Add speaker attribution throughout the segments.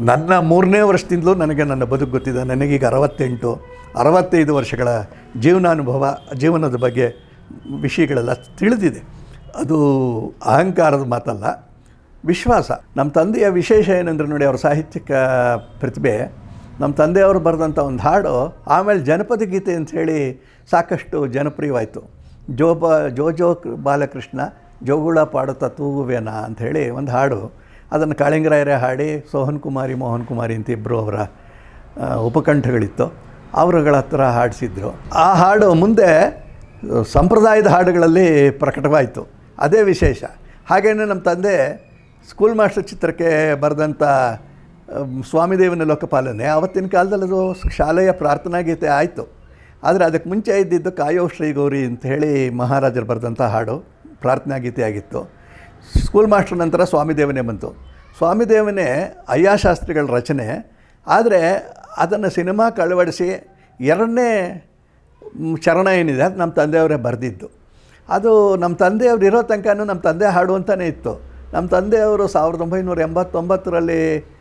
Speaker 1: ನನ್ನ 3ನೇ ವರ್ಷದಿಂದಲೂ ನನಗೆ ನನ್ನ ಬದುಕು ಗೊತ್ತಿದೆ. ನನಗೀಗ 65 ವರ್ಷಗಳ ಜೀವನದ ಬಗ್ಗೆ ವಿಷಯಗಳೆಲ್ಲ ತಿಳಿದಿದೆ. ಅದು ಅಹಂಕಾರದ ಮಾತಲ್ಲ, ವಿಶ್ವಾಸ. ನಮ್ಮ ತಂದೆಯ ವಿಶೇಷ ಏನಂದ್ರೆ ನೋಡಿ, ಅವರ ಸಾಹಿತ್ಯಿಕ ಪ್ರತಿಭೆ. ನಮ್ಮ ತಂದೆಯವರು ಬರೆದಂಥ ಒಂದು ಹಾಡು ಆಮೇಲೆ ಜನಪದ ಗೀತೆ ಅಂಥೇಳಿ ಸಾಕಷ್ಟು ಜನಪ್ರಿಯವಾಯಿತು. ಜೋ ಬಾಲಕೃಷ್ಣ ಜೋಗುಳ ಪಾಡುತ್ತಾ ತೂಗುವೇನ ಅಂಥೇಳಿ ಒಂದು ಹಾಡು. ಅದನ್ನು ಕಾಳಿಂಗರಾಯರೇ ಹಾಡಿ ಮೋಹನ್ ಕುಮಾರಿ ಅಂತ ಇಬ್ಬರು ಅವರ ಉಪಕಂಠಗಳಿತ್ತು, ಅವರುಗಳ ಹತ್ರ ಹಾಡಿಸಿದ್ರು. ಆ ಹಾಡು ಮುಂದೆ ಸಂಪ್ರದಾಯದ ಹಾಡುಗಳಲ್ಲಿ ಪ್ರಕಟವಾಯಿತು. ಅದೇ ವಿಶೇಷ. ಹಾಗೆಯೇ ನಮ್ಮ ತಂದೆ ಸ್ಕೂಲ್ ಮಾಸ್ಟರ್ ಚಿತ್ರಕ್ಕೆ ಬರೆದಂಥ ಸ್ವಾಮಿದೇವನ ಲೋಕಪಾಲನೆ ಆವತ್ತಿನ ಕಾಲದಲ್ಲಿ ಅದು ಶಾಲೆಯ ಪ್ರಾರ್ಥನಾ ಗೀತೆ ಆಯಿತು. ಆದರೆ ಅದಕ್ಕೆ ಮುಂಚೆ ಇದ್ದಿದ್ದು ಕಾಯೋ ಶ್ರೀ ಗೌರಿ ಅಂಥೇಳಿ ಮಹಾರಾಜರು ಬರೆದಂಥ ಹಾಡು ಪ್ರಾರ್ಥನಾ ಗೀತೆ ಆಗಿತ್ತು. ಸ್ಕೂಲ್ ಮಾಸ್ಟರ್ ನಂತರ ಸ್ವಾಮಿದೇವನೇ ಬಂತು. ಸ್ವಾಮಿದೇವನೇ ಅಯ್ಯಾಶಾಸ್ತ್ರಿಗಳ ರಚನೆ. ಆದರೆ ಅದನ್ನು ಸಿನಿಮಾಕ್ಕೆ ಅಳವಡಿಸಿ 2ನೇ ಚರಣ ಏನಿದೆ ಅದು ನಮ್ಮ ತಂದೆಯವರೇ ಬರೆದಿದ್ದು. ಅದು ನಮ್ಮ ತಂದೆಯವರು ಇರೋ ತನಕನೂ ನಮ್ಮ ತಂದೆ ಹಾಡು ಅಂತಲೇ ಇತ್ತು. ನಮ್ಮ ತಂದೆಯವರು 1989ರಲ್ಲಿ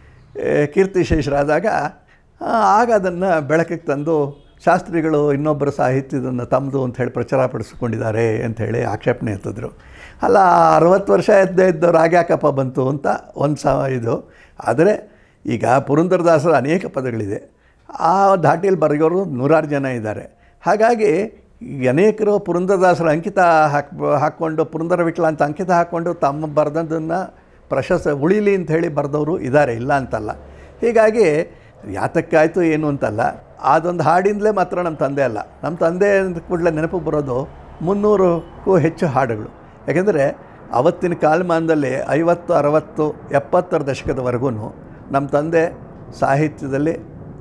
Speaker 1: ಕೀರ್ತಿಶೇಷರಾದಾಗ ಆಗ ಅದನ್ನು ಬೆಳಕಿಗೆ ತಂದು ಶಾಸ್ತ್ರಿಗಳು ಇನ್ನೊಬ್ಬರ ಸಾಹಿತ್ಯದನ್ನು ತಮ್ಮದು ಅಂಥೇಳಿ ಪ್ರಚಾರಪಡಿಸ್ಕೊಂಡಿದ್ದಾರೆ ಅಂಥೇಳಿ ಆಕ್ಷೇಪಣೆ ಎತ್ತಿದ್ರು. ಅಲ್ಲ, 60 ವರ್ಷ ಇದ್ದವ್ರು ಆಗ್ಯಾಕಪ್ಪ ಬಂತು ಅಂತ ಇದು. ಆದರೆ ಈಗ ಪುರಂದರದಾಸರ ಅನೇಕ ಪದಗಳಿದೆ. ಆ ಧಾಟಿಯಲ್ಲಿ ಬರೆಯೋರು 100 ಜನ ಇದ್ದಾರೆ. ಹಾಗಾಗಿ ಅನೇಕರು ಪುರಂದರದಾಸರ ಅಂಕಿತ ಹಾಕ್ಕೊಂಡು ಪುರಂದರ ವಿಠಲ ಅಂತ ಅಂಕಿತ ಹಾಕ್ಕೊಂಡು ತಮ್ಮ ಬರೆದದ್ದನ್ನು ಪ್ರಶಸ್ತಿ ಉಳಿಲಿ ಅಂಥೇಳಿ ಬರೆದವರು ಇದ್ದಾರೆ, ಇಲ್ಲ ಅಂತಲ್ಲ. ಹೀಗಾಗಿ ಯಾತಕ್ಕಾಯಿತು ಏನು ಅಂತಲ್ಲ, ಅದೊಂದು ಹಾಡಿಂದಲೇ ಮಾತ್ರ ನಮ್ಮ ತಂದೆ ಅಲ್ಲ. ನಮ್ಮ ತಂದೆ ಅಂದ ಕೂಡಲೇ ನೆನಪು ಬರೋದು 300ಕ್ಕೂ ಹೆಚ್ಚು ಹಾಡುಗಳು. ಯಾಕೆಂದರೆ ಅವತ್ತಿನ ಕಾಲಮಾನದಲ್ಲಿ 50, 60, 70ರ ದಶಕದವರೆಗೂ ನಮ್ಮ ತಂದೆ ಸಾಹಿತ್ಯದಲ್ಲಿ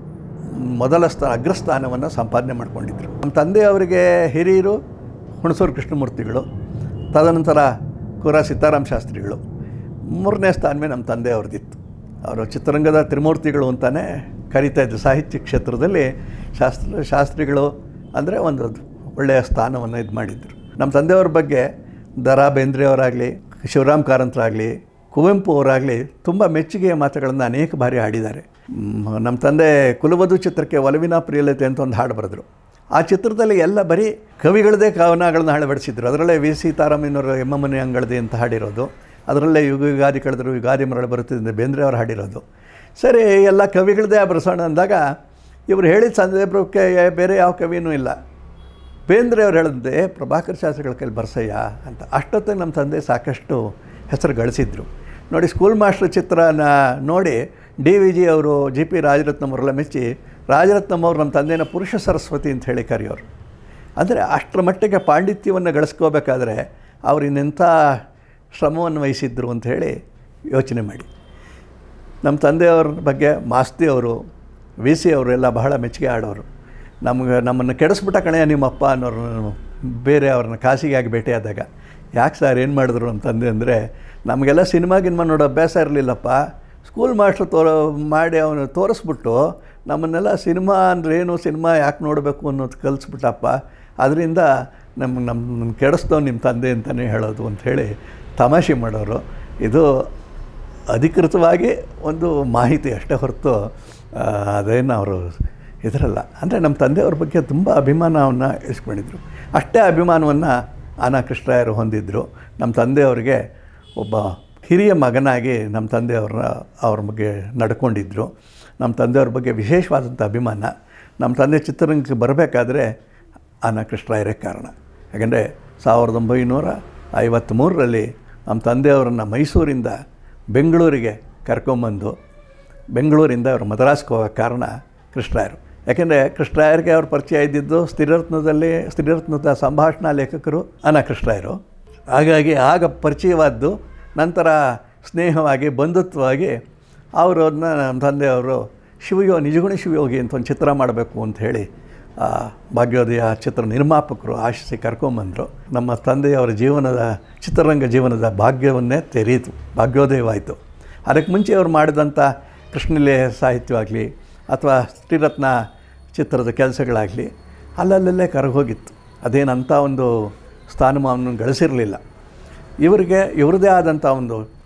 Speaker 1: ಮೊದಲ ಅಗ್ರಸ್ಥಾನವನ್ನು ಸಂಪಾದನೆ ಮಾಡಿಕೊಂಡಿದ್ದರು. ನಮ್ಮ ತಂದೆಯವರಿಗೆ ಹಿರಿಯರು ಹುಣಸೂರು ಕೃಷ್ಣಮೂರ್ತಿಗಳು, ತದನಂತರ ಕುರ ಸೀತಾರಾಮ ಶಾಸ್ತ್ರಿಗಳು. 3ನೇ ಸ್ಥಾನವೇ ನಮ್ಮ ತಂದೆಯವ್ರದ್ದಿತ್ತು. ಅವರು ಚಿತ್ರರಂಗದ ತ್ರಿಮೂರ್ತಿಗಳು ಅಂತಲೇ ಕರೀತಾ ಇದ್ದರು. ಸಾಹಿತ್ಯ ಕ್ಷೇತ್ರದಲ್ಲಿ ಶಾಸ್ತ್ರಿಗಳು ಅಂದರೆ ಒಂದು ಒಳ್ಳೆಯ ಸ್ಥಾನವನ್ನು ಇದು ಮಾಡಿದ್ದರು. ನಮ್ಮ ತಂದೆಯವ್ರ ಬಗ್ಗೆ ದ.ರಾ. ಬೇಂದ್ರೆಯವರಾಗಲಿ, ಶಿವರಾಮ್ ಕಾರಂತರಾಗಲಿ, ಕುವೆಂಪು ಅವರಾಗಲಿ ತುಂಬ ಮೆಚ್ಚುಗೆಯ ಮಾತುಗಳನ್ನು ಅನೇಕ ಬಾರಿ ಹಾಡಿದ್ದಾರೆ. ನಮ್ಮ ತಂದೆ ಕುಲವಧು ಚಿತ್ರಕ್ಕೆ ಒಲವಿನ ಪ್ರಿಯಲತೆ ಅಂತ ಒಂದು ಹಾಡು ಬರೆದರು. ಆ ಚಿತ್ರದಲ್ಲಿ ಎಲ್ಲ ಬರೀ ಕವಿಗಳದೇ ಕವನಗಳನ್ನ ಅಳವಡಿಸಿದ್ರು. ಅದರಲ್ಲೇ ವಿ ಸೀತಾರಾಮಯ್ಯನವರು ಎಮ್ಮಮ್ಮನೆ ಅಂಗಳದೆ ಅಂತ ಹಾಡಿರೋದು, ಅದರಲ್ಲೇ ಯುಗಾದಿ ಕಳೆದರು ಯುಗಾದಿ ಮರಳು ಬರುತ್ತಿದ್ದ ಬೇಂದ್ರೆಯವರು ಹಾಡಿರೋದು. ಸರಿ, ಎಲ್ಲ ಕವಿಗಳದೇ ಬರೆಸೋಣ ಅಂದಾಗ ಇವರು ಹೇಳಿದ ಸಂದರ್ಭಕ್ಕೆ ಬೇರೆ ಯಾವ ಕವಿಯೂ ಇಲ್ಲ. ಬೇಂದ್ರೆಯವ್ರು ಹೇಳಿದ್ದೆ ಪ್ರಭಾಕರ್ ಶಾಸ್ತ್ರಿಗಳ ಕೈಲಿ ಬರ್ಸಯ್ಯ ಅಂತ. ಅಷ್ಟೊತ್ತಿಗೆ ನಮ್ಮ ತಂದೆ ಸಾಕಷ್ಟು ಹೆಸರು ಗಳಿಸಿದ್ರು. ನೋಡಿ, ಸ್ಕೂಲ್ ಮಾಸ್ಟರ್ ಚಿತ್ರನ ನೋಡಿ DVG ಅವರು, G.P. ರಾಜರತ್ನಂ ಅವರೆಲ್ಲ ಮೆಚ್ಚಿ ರಾಜರತ್ನಂ ಅವರು ನಮ್ಮ ತಂದೆನ ಪುರುಷ ಸರಸ್ವತಿ ಅಂತ ಹೇಳಿ ಕರೆಯೋರು. ಅಂದರೆ ಅಷ್ಟರ ಮಟ್ಟಿಗೆ ಪಾಂಡಿತ್ಯವನ್ನು ಗಳಿಸ್ಕೋಬೇಕಾದ್ರೆ ಅವರು ಇನ್ನೆಂಥ ಶ್ರಮವನ್ನು ವಹಿಸಿದ್ರು ಅಂಥೇಳಿ ಯೋಚನೆ ಮಾಡಿ. ನಮ್ಮ ತಂದೆಯವ್ರ ಬಗ್ಗೆ ಮಾಸ್ತಿ ಅವರು, VC ಅವರು ಎಲ್ಲ ಬಹಳ ಮೆಚ್ಚುಗೆ ಆಡೋರು. ನಮ್ಮನ್ನು ಕೆಡಿಸ್ಬಿಟ್ಟ ಕಣೆಯ ನಿಮ್ಮಪ್ಪ ಅನ್ನೋರು ಬೇರೆ ಅವ್ರನ್ನ ಖಾಸಗಿಯಾಗಿ ಭೇಟಿಯಾದಾಗ, ಯಾಕೆ ಸರ್ ಏನು ಮಾಡಿದ್ರು ನಮ್ಮ ತಂದೆ ಅಂದರೆ, ನಮಗೆಲ್ಲ ಸಿನಿಮಾ ನೋಡೋ ಅಭ್ಯಾಸ ಇರಲಿಲ್ಲಪ್ಪ. ಸ್ಕೂಲ್ ಮಾಸ್ಟ್ರು ಮಾಡಿ ಅವನು ತೋರಿಸ್ಬಿಟ್ಟು ನಮ್ಮನ್ನೆಲ್ಲ ಸಿನಿಮಾ ಅಂದ್ರೇನು, ಸಿನಿಮಾ ಯಾಕೆ ನೋಡಬೇಕು ಅನ್ನೋದು ಕಲಿಸ್ಬಿಟ್ಟಪ್ಪ. ಅದರಿಂದ ನಮ್ಮನ್ನು ಕೆಡಿಸ್ದವ್ ನಿಮ್ಮ ತಂದೆ ಅಂತಲೇ ಹೇಳೋದು ಅಂಥೇಳಿ ತಮಾಷೆ ಮಾಡೋರು. ಇದು ಅಧಿಕೃತವಾಗಿ ಒಂದು ಮಾಹಿತಿ ಅಷ್ಟೇ ಹೊರತು ಅದೇನು ಅವರು ಇದರಲ್ಲ. ಅಂದರೆ ನಮ್ಮ ತಂದೆಯವ್ರ ಬಗ್ಗೆ ತುಂಬ ಅಭಿಮಾನವನ್ನು ಇಸ್ಕೊಂಡಿದ್ರು. ಅಷ್ಟೇ ಅಭಿಮಾನವನ್ನು ಆನಾ ಕೃಷ್ಣರಾಯರು ಹೊಂದಿದ್ದರು. ನಮ್ಮ ತಂದೆಯವರಿಗೆ ಒಬ್ಬ ಹಿರಿಯ ಮಗನಾಗಿ ನಮ್ಮ ಅವ್ರ ಬಗ್ಗೆ ನಡ್ಕೊಂಡಿದ್ದರು. ನಮ್ಮ ತಂದೆಯವ್ರ ಬಗ್ಗೆ ವಿಶೇಷವಾದಂಥ ಅಭಿಮಾನ. ನಮ್ಮ ತಂದೆ ಚಿತ್ರರಂಗಕ್ಕೆ ಬರಬೇಕಾದ್ರೆ ಆನಾ ಕೃಷ್ಣರಾಯರೇ ಕಾರಣ. ಯಾಕೆಂದರೆ 1953ರಲ್ಲಿ ನಮ್ಮ ತಂದೆಯವರನ್ನು ಮೈಸೂರಿಂದ ಬೆಂಗಳೂರಿಗೆ ಕರ್ಕೊಂಬಂದು ಬೆಂಗಳೂರಿಂದ ಅವರು ಮದ್ರಾಸ್ಗೆ ಹೋಗೋ ಕಾರಣ ಕೃಷ್ಣರಾಯರು. ಯಾಕೆಂದರೆ ಕೃಷ್ಣರಾಯರಿಗೆ ಅವ್ರ ಪರಿಚಯ ಇದ್ದಿದ್ದು ಸ್ತ್ರೀರತ್ನದ ಸಂಭಾಷಣಾ ಲೇಖಕರು ಆನಾ ಕೃಷ್ಣರಾಯರು. ಹಾಗಾಗಿ ಆಗ ಪರಿಚಯವಾದ್ದು, ನಂತರ ಸ್ನೇಹವಾಗಿ ಬಂಧುತ್ವವಾಗಿ ಅವರನ್ನ ನಮ್ಮ ತಂದೆಯವರು ನಿಜಗುಣ ಶಿವಯೋಗಿ ಅಂತ ಒಂದು ಚಿತ್ರ ಮಾಡಬೇಕು ಅಂತ ಹೇಳಿ ಭಾಗ್ಯೋದಯ ಚಿತ್ರ ನಿರ್ಮಾಪಕರು ಆಶಿಸಿ ಕರ್ಕೊಂಬಂದರು. ನಮ್ಮ ತಂದೆಯವರ ಚಿತ್ರರಂಗ ಜೀವನದ ಭಾಗ್ಯವನ್ನೇ ತೆರೀತು, ಭಾಗ್ಯೋದಯವಾಯಿತು. ಅದಕ್ಕೆ ಮುಂಚೆ ಅವರು ಮಾಡಿದಂಥ ಕೃಷ್ಣಲೀಲೆ ಸಾಹಿತ್ಯವಾಗಲಿ ಅಥವಾ ಸ್ತ್ರೀರತ್ನ ಚಿತ್ರದ ಕೆಲಸಗಳಾಗಲಿ ಅಲ್ಲಲ್ಲೇ ಕರಗೋಗಿತ್ತು. ಅದೇನಂಥ ಒಂದು ಸ್ಥಾನಮಾನವನ್ನು ಗಳಿಸಿರಲಿಲ್ಲ. ಇವರದೇ ಆದಂಥ ಒಂದು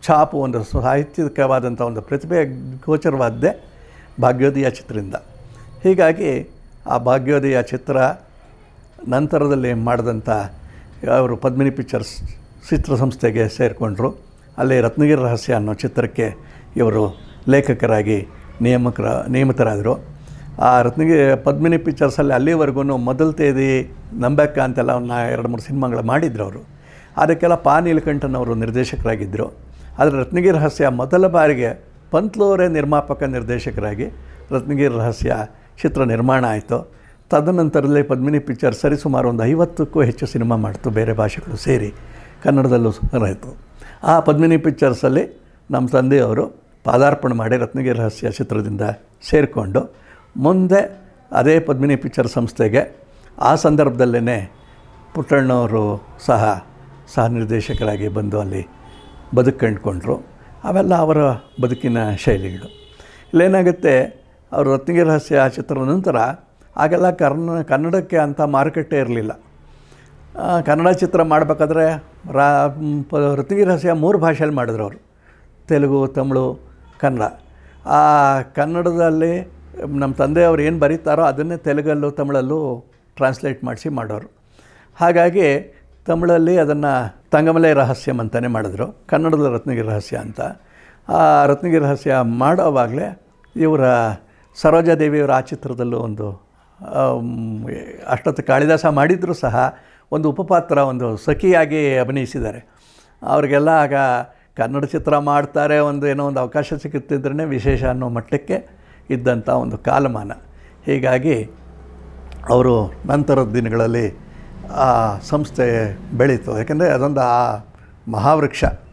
Speaker 1: ಛಾಪು, ಒಂದು ಸಾಹಿತ್ಯಿಕವಾದಂಥ ಒಂದು ಪ್ರತಿಭೆ ಗೋಚರವಾದ್ದೇ ಭಾಗ್ಯೋದಯ ಚಿತ್ರದಿಂದ. ಹೀಗಾಗಿ ಆ ಭಾಗ್ಯೋದಯ ಚಿತ್ರ ನಂತರದಲ್ಲಿ ಮಾಡಿದಂಥ ಅವರು ಪದ್ಮಿನಿ ಪಿಕ್ಚರ್ಸ್ ಚಿತ್ರಸಂಸ್ಥೆಗೆ ಸೇರಿಕೊಂಡ್ರು. ಅಲ್ಲಿ ರತ್ನಗಿರಿ ರಹಸ್ಯ ಅನ್ನೋ ಚಿತ್ರಕ್ಕೆ ಇವರು ಲೇಖಕರಾಗಿ ನೇಮಿತರಾದರು. ಆ ಪದ್ಮಿನಿ ಪಿಕ್ಚರ್ಸಲ್ಲಿ ಅಲ್ಲಿವರೆಗೂ ಮೊದಲ ತೇದಿ, ನಂಬೆಕ್ಕ ಅಂತೆಲ್ಲ ಒಂದು 2-3 ಸಿನಿಮಾಗಳು ಮಾಡಿದ್ರು ಅವರು. ಅದಕ್ಕೆಲ್ಲ ಪಾ ನೀಲಕಂಠನ್ ಅವರು ನಿರ್ದೇಶಕರಾಗಿದ್ದರು. ಆದರೆ ರತ್ನಗಿರಿ ರಹಸ್ಯ ಮೊದಲ ಬಾರಿಗೆ ಪಂತ್ಲೂರೇ ನಿರ್ಮಾಪಕ ನಿರ್ದೇಶಕರಾಗಿ ರತ್ನಗಿರಿ ರಹಸ್ಯ ಚಿತ್ರ ನಿರ್ಮಾಣ ಆಯಿತು. ತದನಂತರದಲ್ಲಿ ಪದ್ಮಿನಿ ಪಿಕ್ಚರ್ ಸರಿಸುಮಾರು ಒಂದು 50ಕ್ಕೂ ಹೆಚ್ಚು ಸಿನಿಮಾ ಮಾಡ್ತು, ಬೇರೆ ಭಾಷೆಗಳು ಸೇರಿ, ಕನ್ನಡದಲ್ಲೂ ಆಯಿತು. ಆ ಪದ್ಮಿನಿ ಪಿಕ್ಚರ್ಸಲ್ಲಿ ನಮ್ಮ ತಂದೆಯವರು ಪಾದಾರ್ಪಣೆ ಮಾಡಿ ರತ್ನಗಿರಿ ರಹಸ್ಯ ಚಿತ್ರದಿಂದ ಸೇರಿಕೊಂಡು ಮುಂದೆ ಅದೇ ಪದ್ಮಿನಿ ಪಿಕ್ಚರ್ ಸಂಸ್ಥೆಗೆ ಆ ಸಂದರ್ಭದಲ್ಲೇ ಪುಟ್ಟಣ್ಣವರು ಸಹ ನಿರ್ದೇಶಕರಾಗಿ ಬಂದು ಅಲ್ಲಿ ಬದುಕು ಕಂಡುಕೊಂಡ್ರು. ಅವೆಲ್ಲ ಅವರ ಬದುಕಿನ ಶೈಲಿಗಳು. ಇಲ್ಲೇನಾಗುತ್ತೆ, ಅವರು ರತ್ನಗಿರಿ ರಹಸ್ಯ ಚಿತ್ರದ ನಂತರ ಆಗೆಲ್ಲ ಕನ್ನಡಕ್ಕೆ ಅಂಥ ಮಾರುಕಟ್ಟೆ ಇರಲಿಲ್ಲ. ಕನ್ನಡ ಚಿತ್ರ ಮಾಡಬೇಕಾದ್ರೆ ರತ್ನಗಿರಿ ರಹಸ್ಯ 3 ಭಾಷೆಯಲ್ಲಿ ಮಾಡಿದ್ರು ಅವರು, ತೆಲುಗು, ತಮಿಳು, ಕನ್ನಡ. ಆ ಕನ್ನಡದಲ್ಲಿ ನಮ್ಮ ತಂದೆಯವರು ಏನು ಬರೀತಾರೋ ಅದನ್ನೇ ತೆಲುಗಲ್ಲೂ ತಮಿಳಲ್ಲೂ ಟ್ರಾನ್ಸ್ಲೇಟ್ ಮಾಡಿಸಿ ಮಾಡೋರು. ಹಾಗಾಗಿ ತಮಿಳಲ್ಲಿ ಅದನ್ನು ತಂಗಮಲೆ ರಹಸ್ಯಂ ಅಂತಲೇ ಮಾಡಿದ್ರು, ಕನ್ನಡದ ರತ್ನಗಿರಿ ರಹಸ್ಯ ಅಂತ. ಆ ರತ್ನಗಿರಿ ರಹಸ್ಯ ಮಾಡೋವಾಗಲೇ ಇವರ ಸರೋಜಾದೇವಿಯವರ ಆ ಚಿತ್ರದಲ್ಲೂ ಒಂದು ಅಷ್ಟೊತ್ತು ಕಾಳಿದಾಸ ಮಾಡಿದರೂ ಸಹ ಒಂದು ಉಪಪಾತ್ರ, ಒಂದು ಸಖಿಯಾಗಿ ಅಭಿನಯಿಸಿದ್ದಾರೆ. ಅವ್ರಿಗೆಲ್ಲ ಆಗ ಕನ್ನಡ ಚಿತ್ರ ಮಾಡ್ತಾರೆ, ಏನೋ ಒಂದು ಅವಕಾಶ ಸಿಗುತ್ತಿದ್ರೇ ವಿಶೇಷ ಅನ್ನೋ ಮಟ್ಟಕ್ಕೆ ಇದ್ದಂಥ ಒಂದು ಕಾಲಮಾನ. ಹೀಗಾಗಿ ಅವರು ನಂತರದ ದಿನಗಳಲ್ಲಿ ಆ ಸಂಸ್ಥೆ ಬೆಳೀತು. ಯಾಕೆಂದರೆ ಅದೊಂದು ಆ ಮಹಾವೃಕ್ಷ